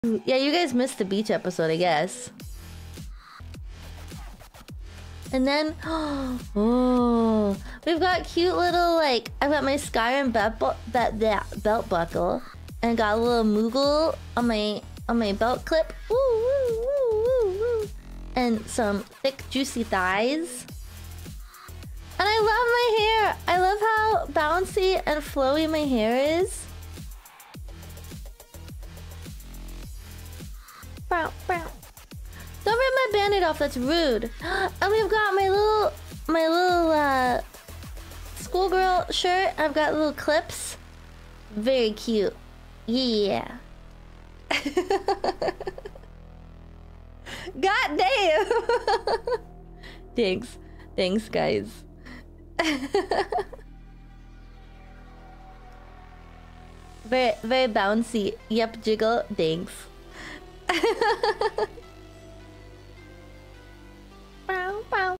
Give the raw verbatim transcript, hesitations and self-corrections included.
Yeah, you guys missed the beach episode, I guess. And then, oh, we've got cute little, like, I've got my Skyrim belt, bu that, that belt buckle, and got a little Moogle on my on my belt clip. Woo, woo, woo, woo, woo. And some thick, juicy thighs. And I love my hair. I love how bouncy and flowy my hair is. Bow, bow. Don't rip my band-aid off, that's rude. And we've got my little, my little uh, schoolgirl shirt. I've got little clips. Very cute. Yeah. God damn. Thanks. Thanks, guys. Very, very bouncy. Yep, jiggle. Thanks. Bow, bow.